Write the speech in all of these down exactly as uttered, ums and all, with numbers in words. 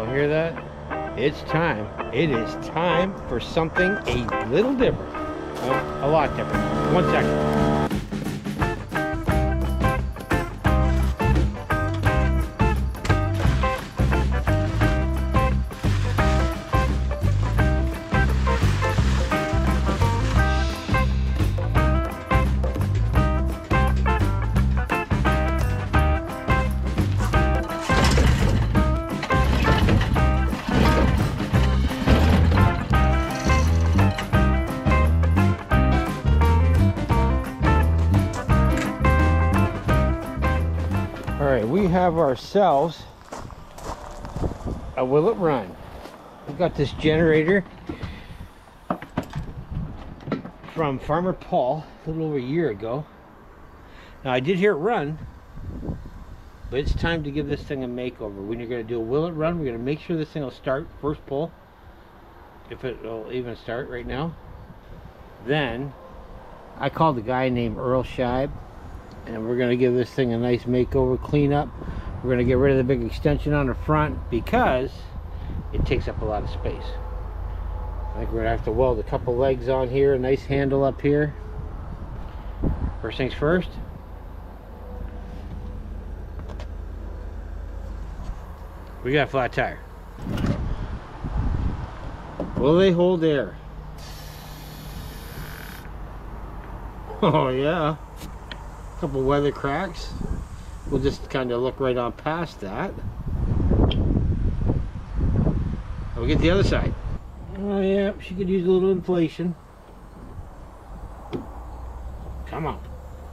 Hear that? It's time. It is time for something a little different. Well, a lot different. One second. We have ourselves a Will It Run. We got this generator from Farmer Paul a little over a year ago. Now I did hear it run, but it's time to give this thing a makeover. When you're going to do a Will It Run, we're going to make sure this thing will start first pull, if it will even start right now. Then I called a guy named Earl Scheib, and we're going to give this thing a nice makeover, clean up. We're going to get rid of the big extension on the front because it takes up a lot of space. I think we're going to have to weld a couple legs on here, a nice handle up here. First things first, we got a flat tire. Will they hold air? Oh yeah. Couple weather cracks. We'll just kind of look right on past that. We'll get the other side. Oh yeah, she could use a little inflation. Come on.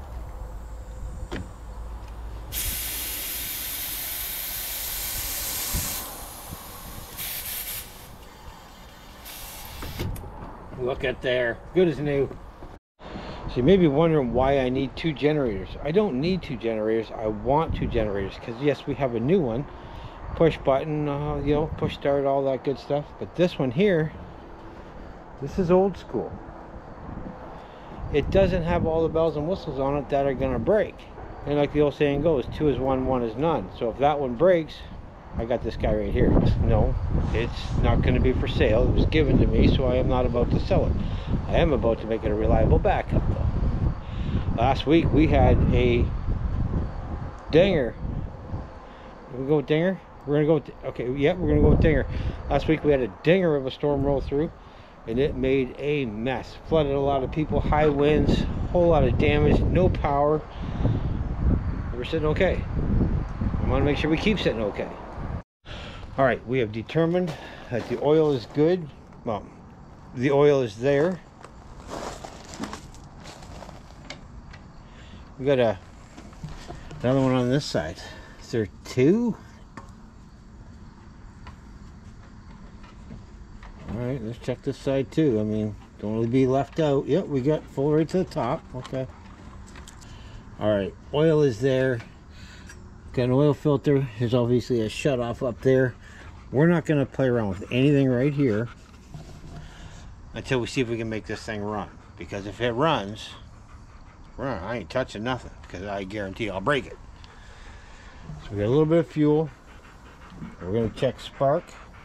Look at there. Good as new. So you may be wondering why I need two generators. I don't need two generators. I want two generators because yes, we have a new one. Push button, uh, you know, push start, all that good stuff. But this one here, this is old school. It doesn't have all the bells and whistles on it that are gonna break. And like the old saying goes, two is one, one is none. So if that one breaks, I got this guy right here. No, it's not going to be for sale. It was given to me, so I am not about to sell it. I am about to make it a reliable backup though. Last week we had a dinger. We're gonna go with dinger? We're gonna go with, okay, yeah, we're gonna go with dinger. Last week we had a dinger of a storm roll through, and it made a mess. Flooded a lot of people, high winds, whole lot of damage, no power. We're sitting okay. I want to make sure we keep sitting okay. All right, we have determined that the oil is good. Well, the oil is there. We got a another one on this side. Is there two? All right, let's check this side too. I mean, don't really be left out. Yep, we got full right to the top. Okay. All right, oil is there. Got an oil filter. There's obviously a shut off up there. We're not going to play around with anything right here until we see if we can make this thing run. Because if it runs, run, I ain't touching nothing because I guarantee I'll break it. So we got a little bit of fuel. We're going to check spark.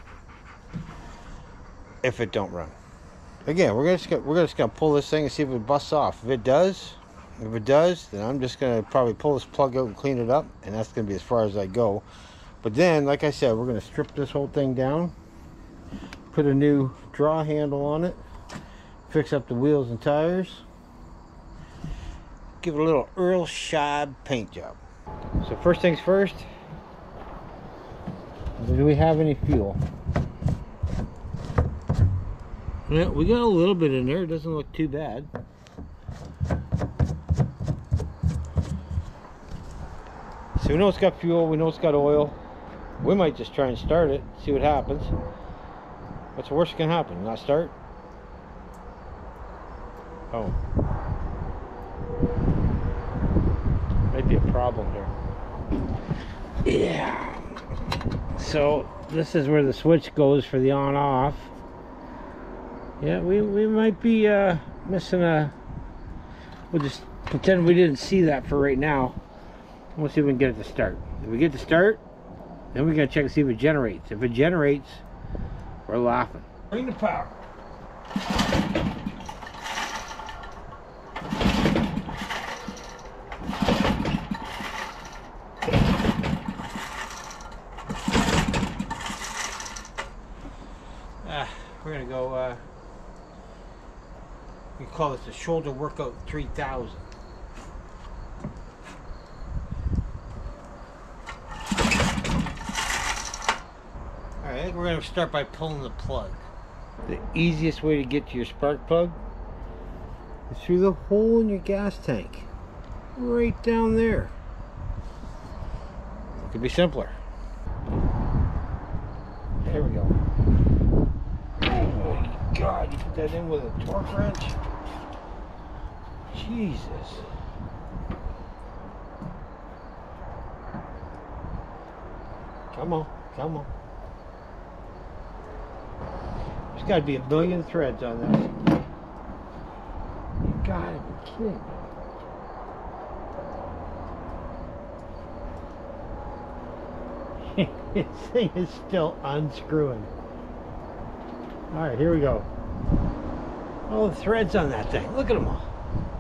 If it don't run, again, we're just gonna, we're just going to pull this thing and see if it busts off. If it does, if it does, then I'm just going to probably pull this plug out and clean it up, and that's going to be as far as I go. But then, like I said, we're going to strip this whole thing down, put a new draw handle on it, fix up the wheels and tires, give it a little Earl Scheib paint job. So first things first, do we have any fuel? Yeah, we got a little bit in there. It doesn't look too bad. So we know it's got fuel, we know it's got oil. We might just try and start it, see what happens. What's the worst that can happen? Not start? Oh. Might be a problem here. Yeah. So this is where the switch goes for the on off. Yeah, we, we might be uh, missing a... We'll just pretend we didn't see that for right now. We'll see if we can get it to start. If we get to start, Then we gotta check to see if it generates. If it generates, we're laughing. Bring the power. Ah, we're gonna go, uh, we call this the shoulder workout three thousand. Alright, I think we're gonna start by pulling the plug. The easiest way to get to your spark plug is through the hole in your gas tank. Right down there. It could be simpler. There we go. Oh my God, you put that in with a torque wrench? Jesus. Come on, come on. There's got to be a million threads on this. You gotta be kidding me. This thing is still unscrewing. Alright, here we go. All the threads on that thing. Look at them all.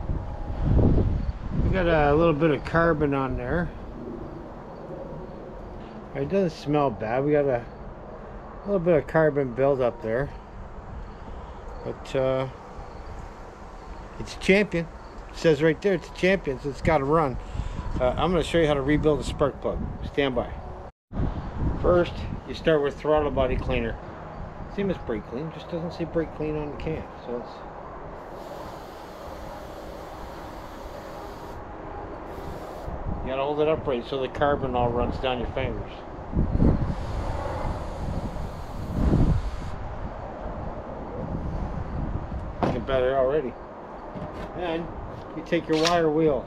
We got a little bit of carbon on there. It doesn't smell bad. We got a little bit of carbon buildup there. But uh, it's a champion. It says right there it's a champion, so it's got to run. Uh, I'm going to show you how to rebuild a spark plug. Stand by. First, you start with throttle body cleaner. Same as brake clean, just doesn't say brake clean on the can. So it's you gotta hold it upright so the carbon all runs down your fingers. Get better already. Then you take your wire wheel.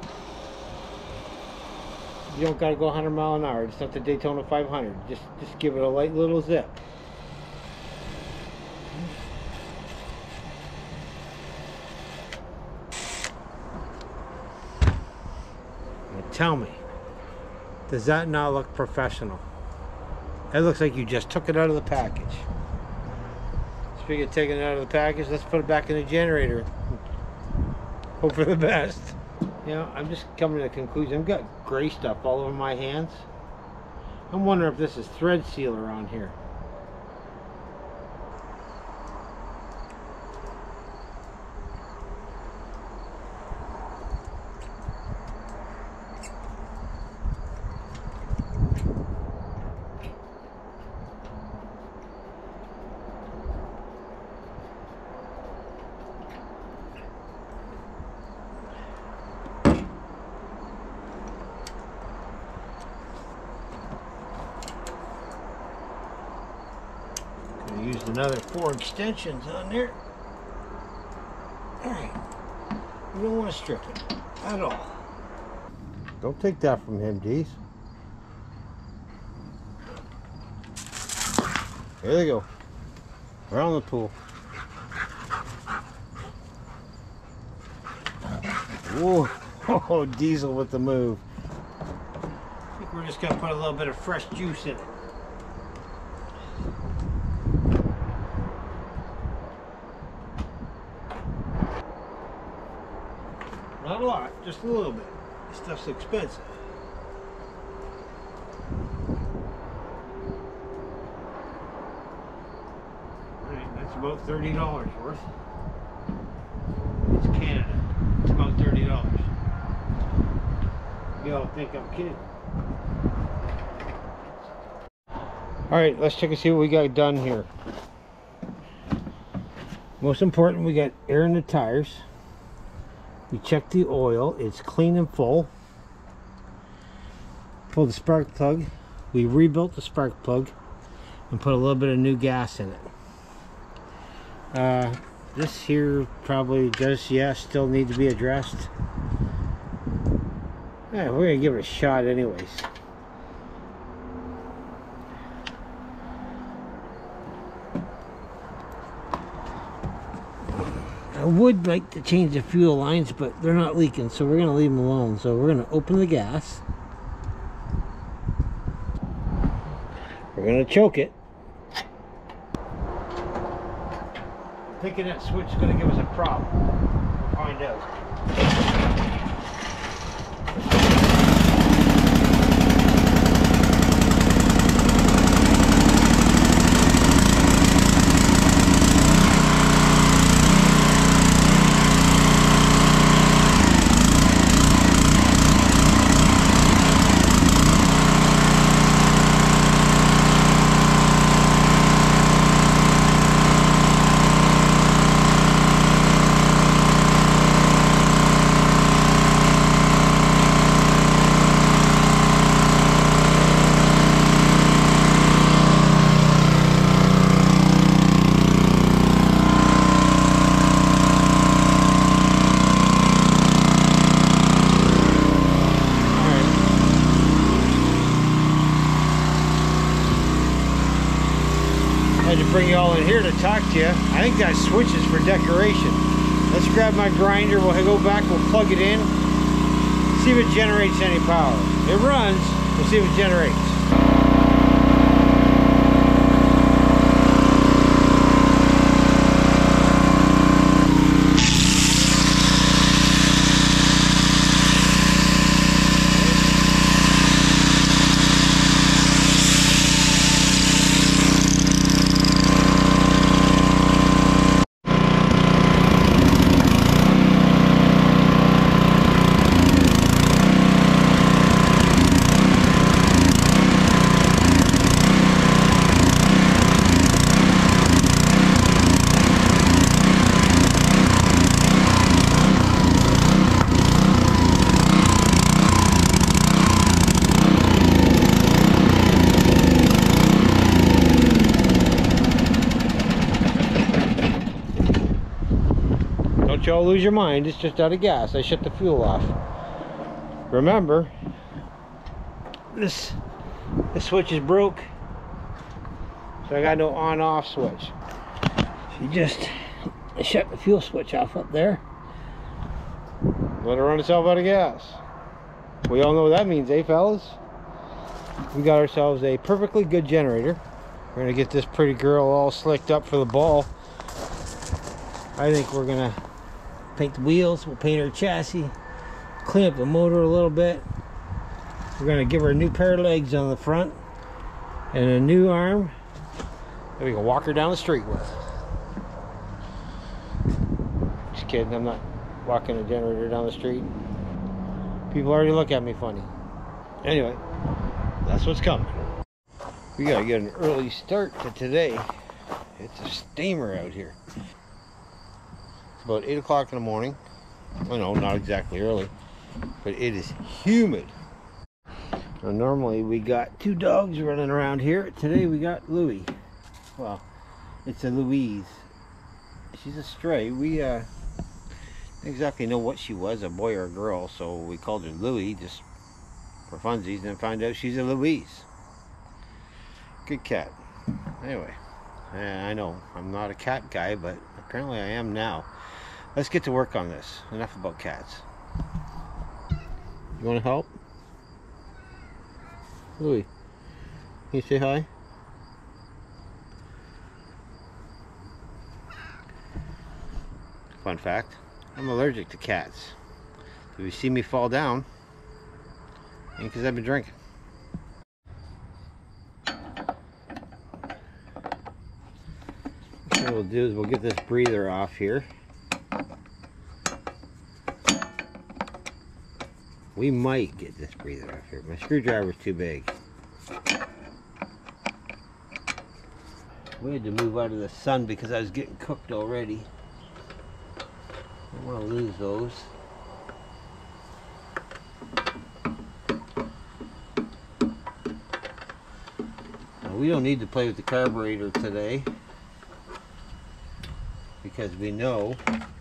You don't gotta go one hundred mile an hour. It's not the Daytona five hundred. Just just give it a light little zip. Now tell me, does that not look professional? That looks like you just took it out of the package. Speaking of taking it out of the package, let's put it back in the generator. Hope for the best. You know, I'm just coming to the conclusion. I've got gray stuff all over my hands. I'm wondering if this is thread sealer on here. Used another four extensions on there. Alright. You don't want to strip it at all. Don't take that from him, Dees. There they go. Around the pool. Whoa. Oh, Diesel with the move. I think we're just going to put a little bit of fresh juice in it. Not a lot, just a little bit. This stuff's expensive. Alright, that's about thirty dollars worth. It's Canada. It's about thirty dollars. You all think I'm kidding. Alright, let's check and see what we got done here. Most important, we got air in the tires. We check the oil, it's clean and full. Pull the spark plug. We rebuilt the spark plug and put a little bit of new gas in it. Uh, this here probably does, yeah, still need to be addressed. Yeah, we're gonna give it a shot anyways. I would like to change the fuel lines, but they're not leaking, so we're going to leave them alone. So we're going to open the gas. We're gonna choke it. Thinking that switch is gonna give us a problem. We'll find out. To bring you all in here to talk to you. I think that switch is for decoration. Let's grab my grinder, we'll go back, we'll plug it in, see if it generates any power. It runs, we'll see if it generates. Don't y'all lose your mind, it's just out of gas. I shut the fuel off. Remember, this this switch is broke, so I got no on-off switch. You just shut the fuel switch off up there, let it run itself out of gas. We all know what that means, eh fellas? We got ourselves a perfectly good generator. We're gonna get this pretty girl all slicked up for the ball. I think we're gonna paint the wheels, we'll paint her chassis, clean up the motor a little bit. We're gonna give her a new pair of legs on the front and a new arm that we can walk her down the street with. Just kidding, I'm not walking a generator down the street. People already look at me funny. Anyway, that's what's coming. We gotta get an early start to today. It's a steamer out here. About eight o'clock in the morning. Well, no, not exactly early, but it is humid. Now, normally we got two dogs running around here. Today we got Louie. Well, it's a Louise. She's a stray. We uh, didn't exactly know what she was, a boy or a girl, so we called her Louie just for funsies, and then find out she's a Louise. Good cat. Anyway, I know I'm not a cat guy, but apparently I am now. Let's get to work on this. Enough about cats. You want to help? Louie, can you say hi? Fun fact, I'm allergic to cats. If you see me fall down, ain't because I've been drinking. What we'll do is we'll get this breather off here. We might get this breather off here. My screwdriver's too big. We had to move out of the sun because I was getting cooked already. I don't want to lose those. Now, we don't need to play with the carburetor today because we know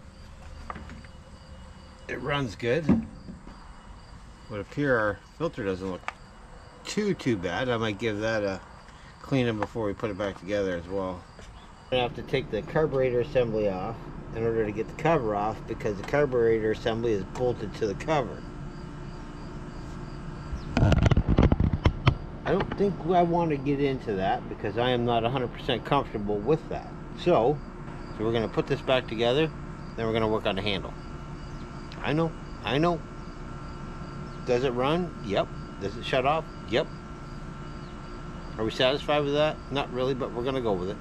it runs good. But up here our filter doesn't look too too bad. I might give that a cleaning before we put it back together as well. I'm gonna have to take the carburetor assembly off in order to get the cover off because the carburetor assembly is bolted to the cover. I don't think I want to get into that because I am not one hundred percent comfortable with that. So, so we're going to put this back together, then we're going to work on the handle. I know, I know. Does it run? Yep. Does it shut off? Yep. Are we satisfied with that? Not really, but we're going to go with it.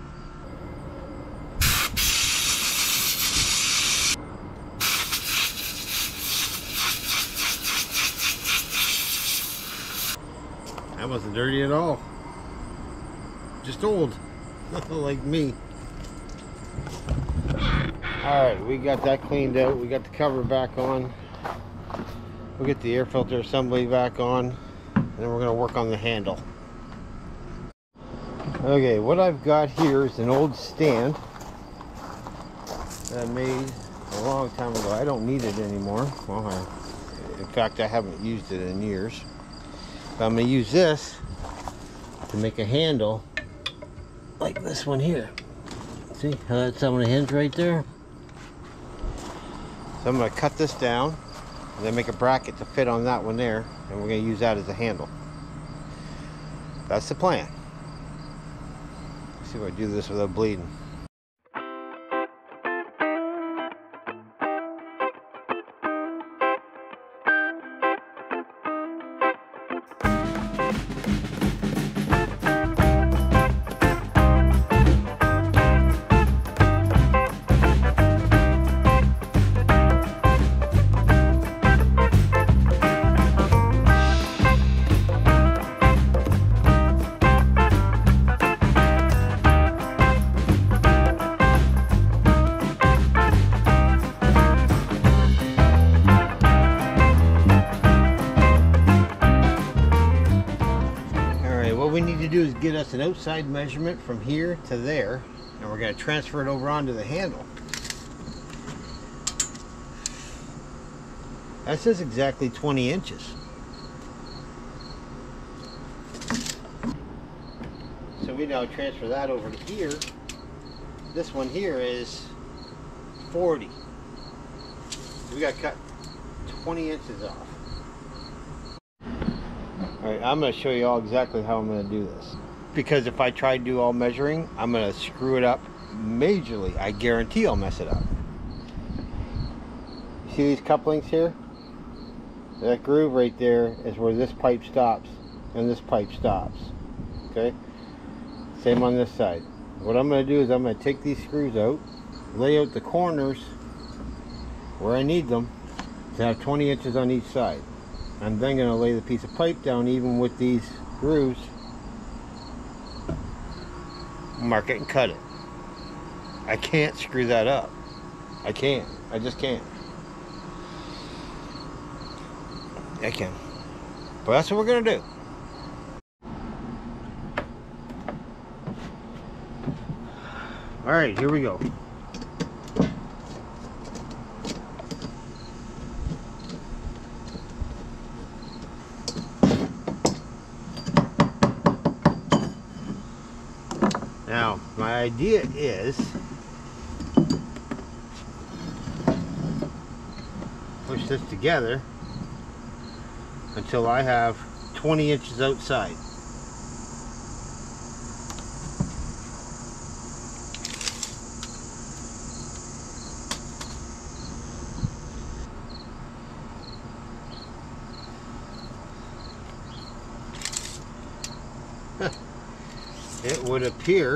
That wasn't dirty at all. Just old. Like me. Alright, we got that cleaned out. We got the cover back on. We'll get the air filter assembly back on. And then we're going to work on the handle. Okay, what I've got here is an old stand that I made a long time ago. I don't need it anymore. Well, I, in fact, I haven't used it in years. But I'm going to use this to make a handle like this one here. See how that's on the hinge right there? So I'm going to cut this down and then make a bracket to fit on that one there, and we're going to use that as a handle. That's the plan. Let's see if I do this without bleeding. What we need to do is get us an outside measurement from here to there, and we're going to transfer it over onto the handle. That says exactly twenty inches. So we now transfer that over to here. This one here is forty. So we got to cut twenty inches off. Alright, I'm going to show you all exactly how I'm going to do this. Because if I try to do all measuring, I'm going to screw it up majorly. I guarantee I'll mess it up. You see these couplings here? That groove right there is where this pipe stops and this pipe stops. Okay? Same on this side. What I'm going to do is I'm going to take these screws out, lay out the corners where I need them to have twenty inches on each side. I'm then going to lay the piece of pipe down even with these grooves, mark it and cut it. I can't screw that up. I can't. I just can't. I can. But that's what we're going to do. Alright, here we go. Now, my idea is push this together until I have twenty inches outside. It would appear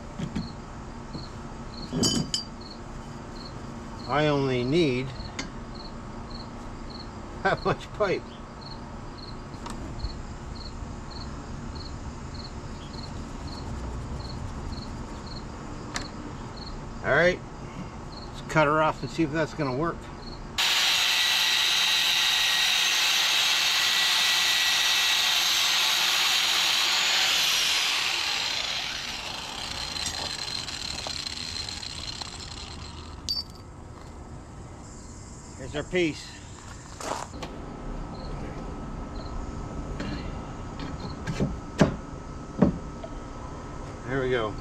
I only need that much pipe. All right, let's cut her off and see if that's going to work. Here's our piece. There we go.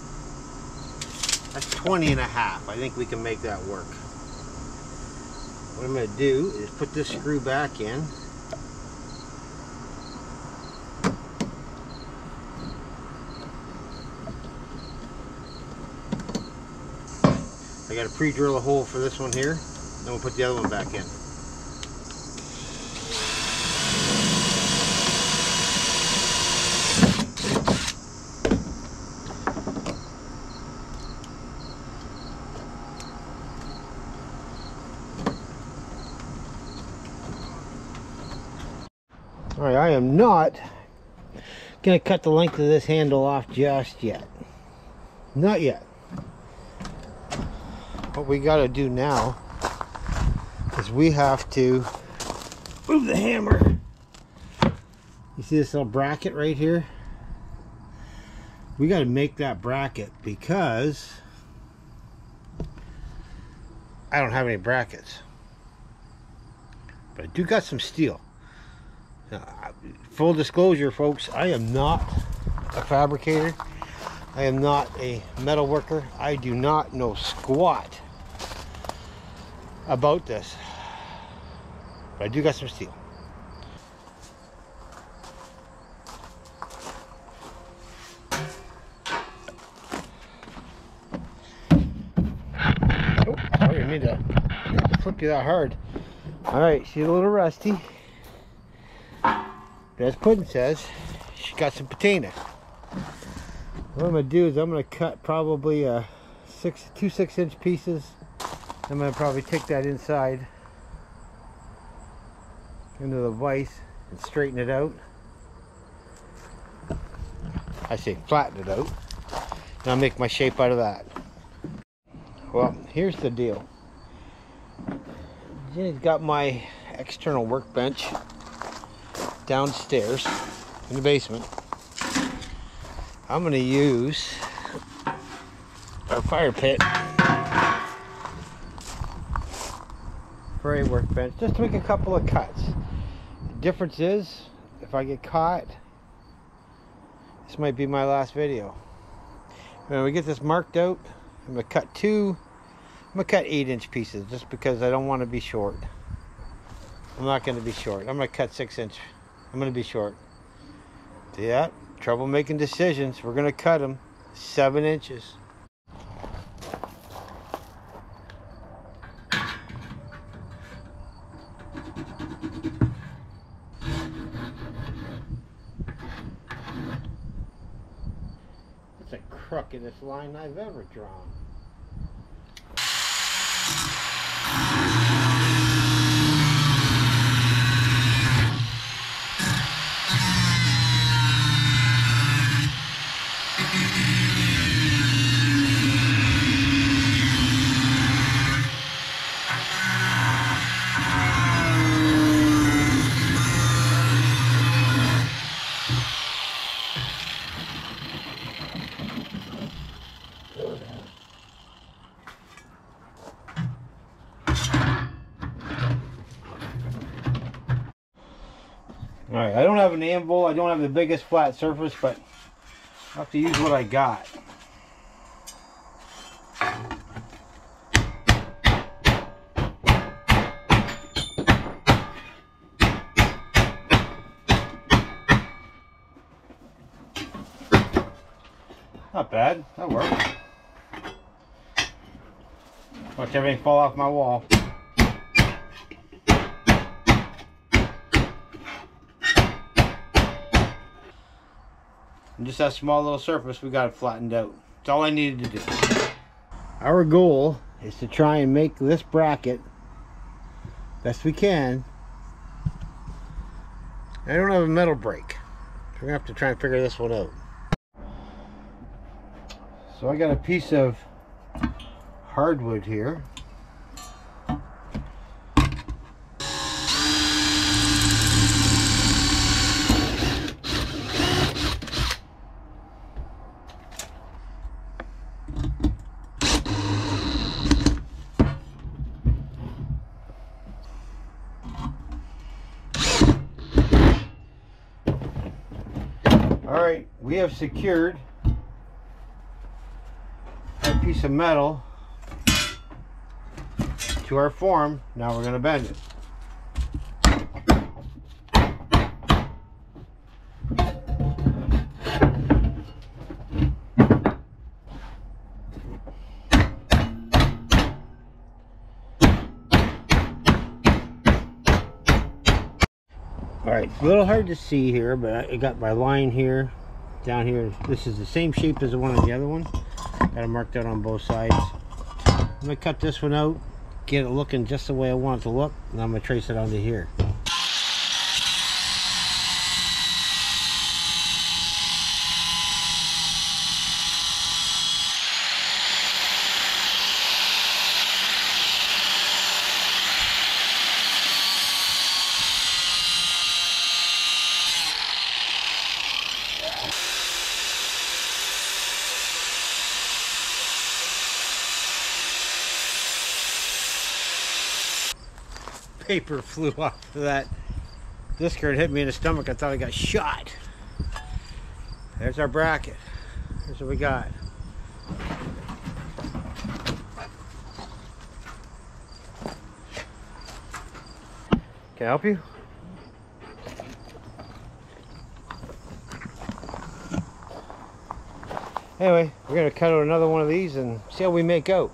That's twenty and a half. I think we can make that work. what I'm going to do is put this screw back in. I got to pre-drill a hole for this one here, then we'll put the other one back in. Alright, I am not going to cut the length of this handle off just yet. Not yet. What we got to do now is we have to move the hammer. You see this little bracket right here? We got to make that bracket because I don't have any brackets. But I do got some steel. Now, full disclosure, folks, I am not a fabricator. I am not a metal worker. I do not know squat about this. But I do got some steel. Oh, I didn't mean to flip you that hard. Alright, she's a little rusty. But as Puddin says, she got some patina. What I'm going to do is I'm going to cut probably uh, six, two six inch pieces. I'm going to probably take that inside into the vise and straighten it out. I say flatten it out. And I'll make my shape out of that. Well, here's the deal. Jenny's got my external workbench downstairs in the basement. I'm going to use our fire pit for a workbench just to make a couple of cuts. The difference is, if I get caught, this might be my last video. When we get this marked out, I'm going to cut two, I'm going to cut eight inch pieces just because I don't want to be short. I'm not going to be short. I'm going to cut six inch. I'm going to be short. See that? Trouble making decisions. We're going to cut them seven inches. That's the crookedest line I've ever drawn. Alright, I don't have an anvil, I don't have the biggest flat surface, but I have to use what I got. Not bad, that works. Watch everything fall off my wall. And just that small little surface, we got it flattened out. That's all I needed to do. Our goal is to try and make this bracket best we can. I don't have a metal brake, so we're gonna have to try and figure this one out. So I got a piece of hardwood here. Alright, we have secured a piece of metal to our form. Now we're going to bend it. Alright, a little hard to see here, but I got my line here, down here. This is the same shape as the one on the other one. Got it marked out on both sides. I'm going to cut this one out, get it looking just the way I want it to look, and I'm going to trace it onto here. Paper flew off of that disc and hit me in the stomach. I thought I got shot. There's our bracket. Here's what we got. Can I help you? Anyway, we're going to cut out another one of these and see how we make out.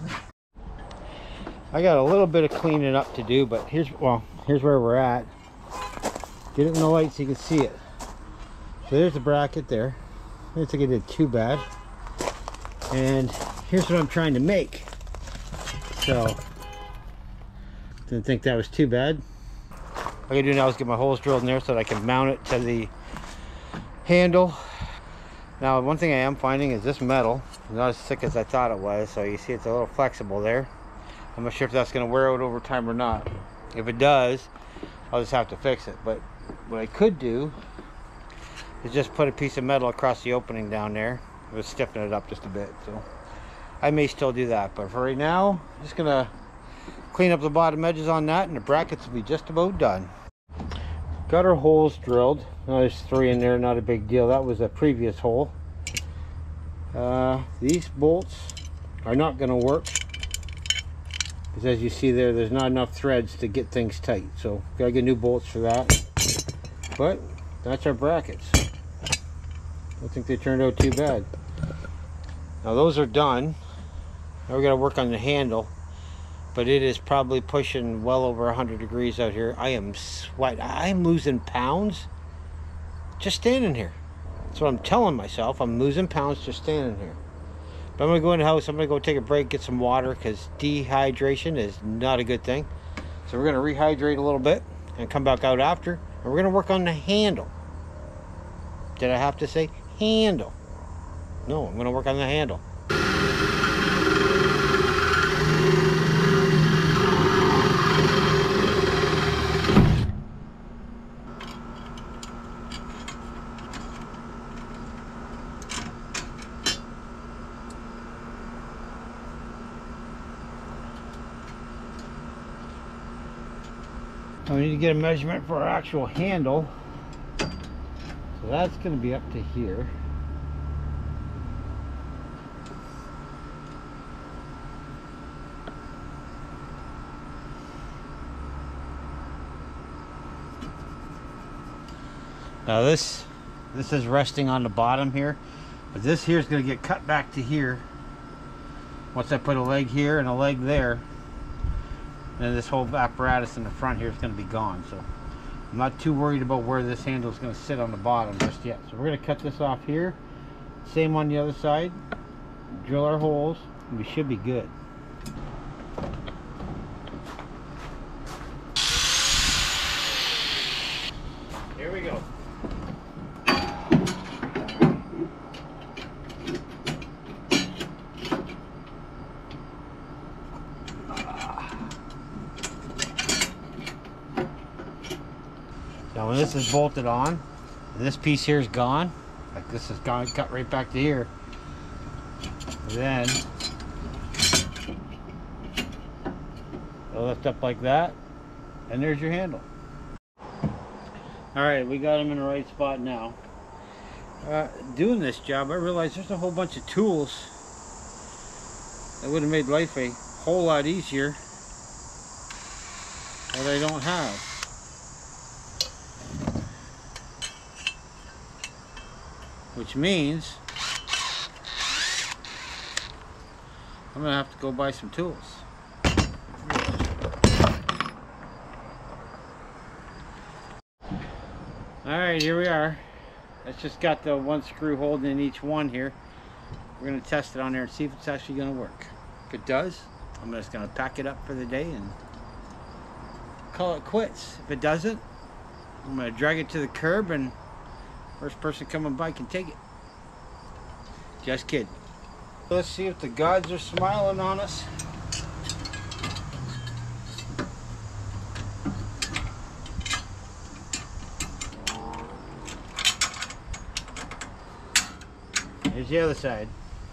I got a little bit of cleaning up to do, but here's, well, here's where we're at. Get it in the light so you can see it. So there's the bracket there. I didn't think I did too bad. And here's what I'm trying to make. So, didn't think that was too bad. All I gotta do now is get my holes drilled in there so that I can mount it to the handle. Now, one thing I am finding is this metal is not as thick as I thought it was. So you see it's a little flexible there. I'm not sure if that's going to wear out over time or not. If it does, I'll just have to fix it. But what I could do is just put a piece of metal across the opening down there. It would stiffen it up just a bit. So I may still do that. But for right now, I'm just going to clean up the bottom edges on that, and the brackets will be just about done. Got our holes drilled. Now there's three in there, not a big deal. That was a previous hole. Uh, these bolts are not going to work. Because as you see there, there's not enough threads to get things tight. So, gotta get new bolts for that. But, that's our brackets. I think they turned out too bad. Now those are done. Now we gotta work on the handle. But it is probably pushing well over one hundred degrees out here. I am sweating. I'm losing pounds just standing here. That's what I'm telling myself. I'm losing pounds just standing here. But I'm going to go in the house, I'm going to go take a break, get some water, because dehydration is not a good thing. So we're going to rehydrate a little bit and come back out after. And we're going to work on the handle. Did I have to say handle? No, I'm going to work on the handle. We need to get a measurement for our actual handle. So that's going to be up to here. Now this this is resting on the bottom here, but this here is going to get cut back to here once I put a leg here and a leg there. And this whole apparatus in the front here is going to be gone. So I'm not too worried about where this handle is going to sit on the bottom just yet. So we're going to cut this off here. Same on the other side. Drill our holes, and we should be good. Here we go. Now when this is bolted on, and this piece here is gone, like this is gone, cut right back to here, then it'll lift up like that, and there's your handle. Alright, we got them in the right spot now. Uh, doing this job, I realized there's a whole bunch of tools that would have made life a whole lot easier what I don't have. Which means I'm gonna have to go buy some tools. Alright, here we are. It's just got the one screw holding in each one here. We're gonna test it on there and see if it's actually gonna work. If it does, I'm just gonna pack it up for the day and call it quits. If it doesn't, I'm gonna drag it to the curb and first person coming by can take it. Just kidding. Let's see if the gods are smiling on us. Here's the other side.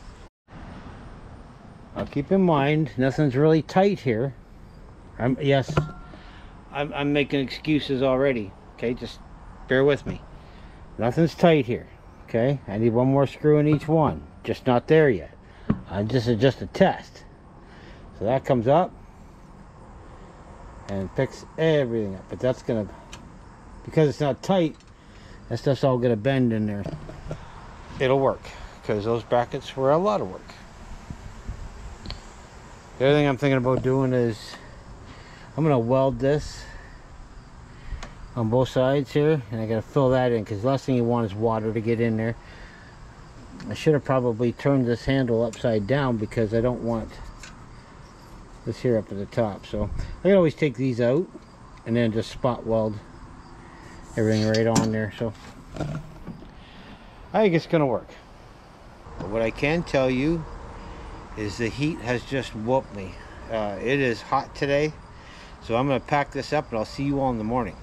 Now keep in mind, nothing's really tight here. I'm, yes, I'm, I'm making excuses already. Okay, just bear with me. Nothing's tight here. Okay, I need one more screw in each one. Just not there yet. Uh, this is just a test. So that comes up and picks everything up. But that's gonna, because it's not tight, that stuff's all gonna bend in there. It'll work, because those brackets were a lot of work. The other thing I'm thinking about doing is I'm gonna weld this on both sides here, and I gotta fill that in, because the last thing you want is water to get in there. I should have probably turned this handle upside down, because I don't want this here up at the top. So I can always take these out and then just spot weld everything right on there. So I think it's gonna work. But what I can tell you is the heat has just whooped me. Uh, it is hot today, so I'm gonna pack this up and I'll see you all in the morning.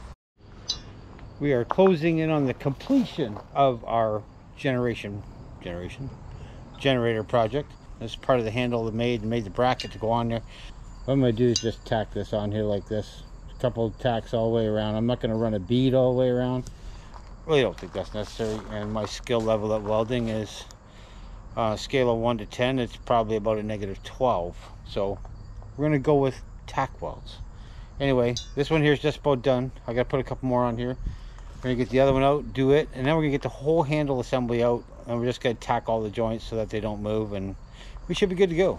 We are closing in on the completion of our generation generation generator project. This is part of the handle that made made the bracket to go on there. What I'm going to do is just tack this on here like this. A couple of tacks all the way around. I'm not going to run a bead all the way around. Really don't think that's necessary. And my skill level at welding is uh, scale of one to ten. It's probably about a negative twelve. So we're going to go with tack welds. Anyway, this one here is just about done. I got to put a couple more on here. We're gonna get the other one out, do it, and then we're gonna get the whole handle assembly out, and we're just gonna tack all the joints so that they don't move, and we should be good to go.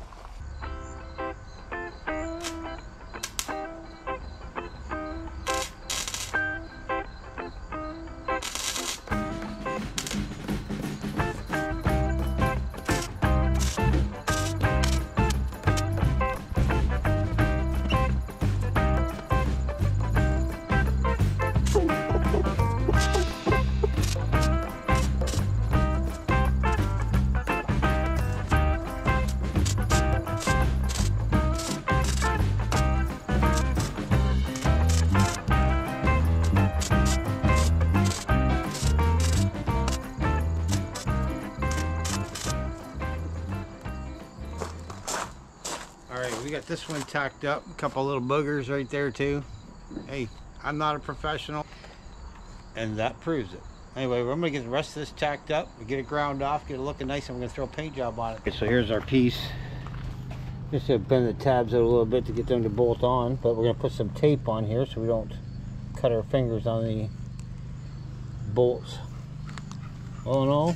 We got this one tacked up, a couple little boogers right there too. Hey, I'm not a professional, and that proves it. Anyway, we're gonna get the rest of this tacked up, get it ground off, get it looking nice, and we're gonna throw a paint job on it. Okay, so here's our piece. Just to bend the tabs out a little bit to get them to bolt on, but we're gonna put some tape on here so we don't cut our fingers on the bolts. All in all,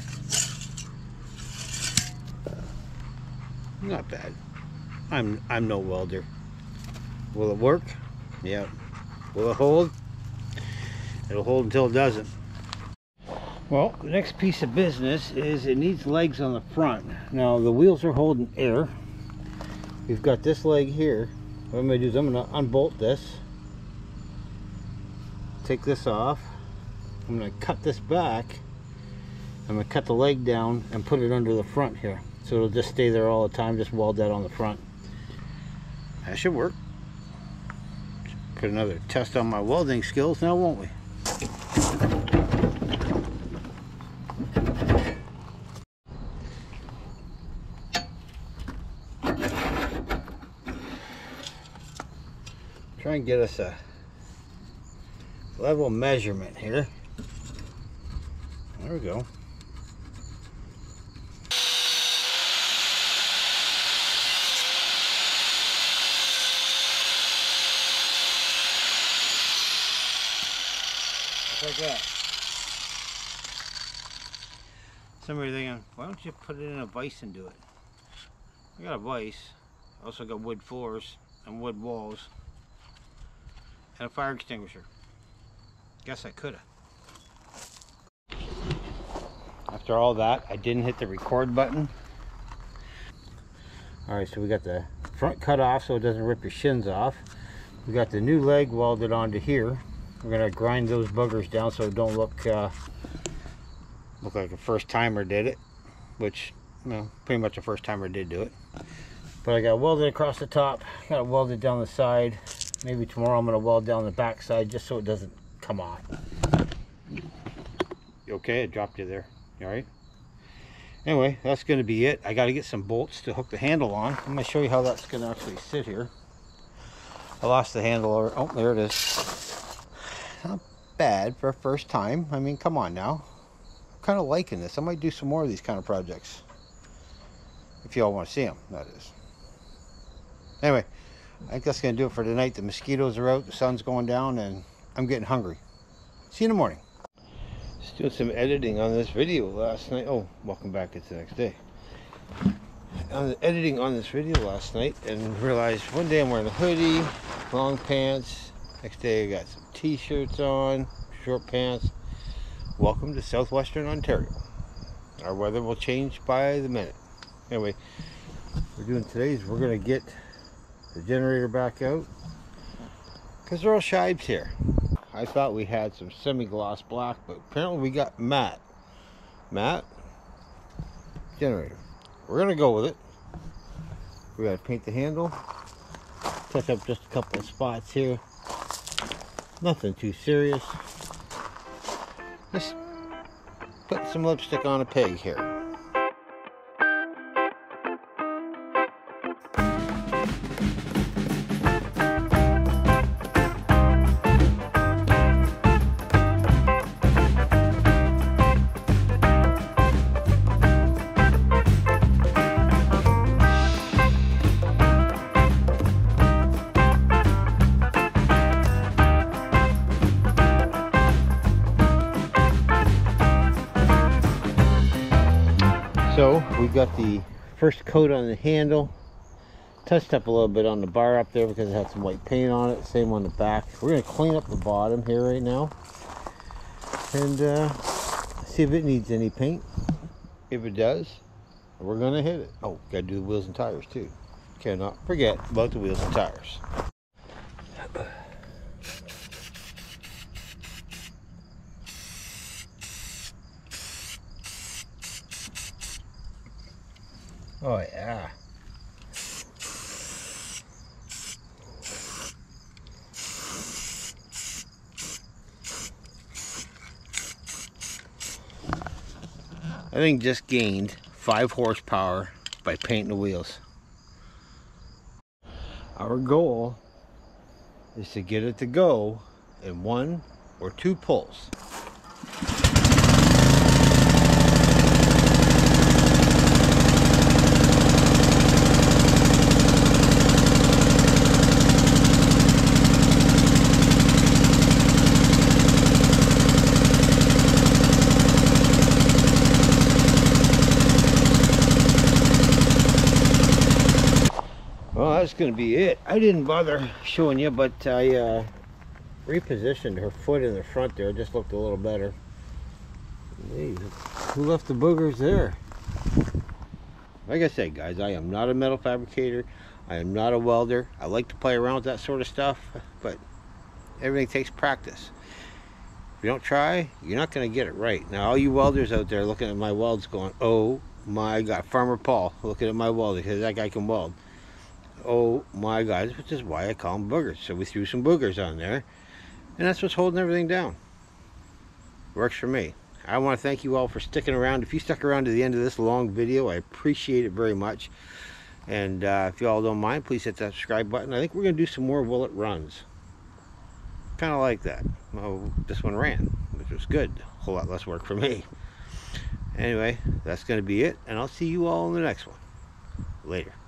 not bad. I'm I'm no welder. Will it work? Yeah. Will it hold? It'll hold until it doesn't. Well, the next piece of business is it needs legs on the front. Now the wheels are holding air. We've got this leg here. What I'm gonna do is I'm gonna unbolt this. Take this off. I'm gonna cut this back. I'm gonna cut the leg down and put it under the front here. So it'll just stay there all the time, just weld that on the front. That should work. Put another test on my welding skills now, won't we? Try and get us a level measurement here. There we go. Just like that. Somebody thinking, why don't you put it in a vise and do it? I got a vise. I also got wood floors and wood walls and a fire extinguisher. Guess I could have. After all that, I didn't hit the record button. Alright, so we got the front cut off so it doesn't rip your shins off. We got the new leg welded onto here. We're gonna grind those buggers down so it don't look uh, look like a first timer did it, which, you know, pretty much a first timer did do it. But I got welded across the top, got it welded down the side. Maybe tomorrow I'm gonna weld down the back side just so it doesn't come off. You okay? I dropped you there. You alright? Anyway, that's gonna be it. I gotta get some bolts to hook the handle on. I'm gonna show you how that's gonna actually sit here. I lost the handle over. Oh, there it is. Not bad for a first time. I mean, come on now. I'm kind of liking this. I might do some more of these kind of projects. If y'all want to see them, that is. Anyway, I think that's going to do it for tonight. The mosquitoes are out, the sun's going down, and I'm getting hungry. See you in the morning. Just doing some editing on this video last night. Oh, welcome back. It's the next day. On the editing on this video last night and realized one day I'm wearing a hoodie, long pants. Next day I got some t-shirts on, short pants. Welcome to southwestern Ontario. Our weather will change by the minute. Anyway, we're doing today's we're gonna get the generator back out because they're all shibes here. I thought we had some semi-gloss black, but apparently we got matte. Matte generator. We're gonna go with it. We gotta paint the handle, touch up just a couple of spots here. Nothing too serious. Just put some lipstick on a pig here. So we got the first coat on the handle, touched up a little bit on the bar up there because it had some white paint on it, same on the back. We're going to clean up the bottom here right now and uh, see if it needs any paint. If it does, we're going to hit it. Oh, got to do the wheels and tires too. Cannot forget about the wheels and tires. Oh yeah. I think just gained five horsepower by painting the wheels. Our goal is to get it to go in one or two pulls. Well, that's going to be it. I didn't bother showing you, but I uh, repositioned her foot in the front there. It just looked a little better. Hey, who left the boogers there? Like I said, guys, I am not a metal fabricator. I am not a welder. I like to play around with that sort of stuff, but everything takes practice. If you don't try, you're not going to get it right. Now, all you welders out there looking at my welds going, oh my God, Farmer Paul looking at my weld because that guy can weld. Oh my God, which is why I call them boogers. So we threw some boogers on there, and that's what's holding everything down. Works for me. I want to thank you all for sticking around. If you stuck around to the end of this long video, I appreciate it very much. And uh, if you all don't mind, please hit that subscribe button. I think we're going to do some more will it runs. Kind of like that. Well, this one ran, which was good. A whole lot less work for me. Anyway, that's going to be it, and I'll see you all in the next one. Later.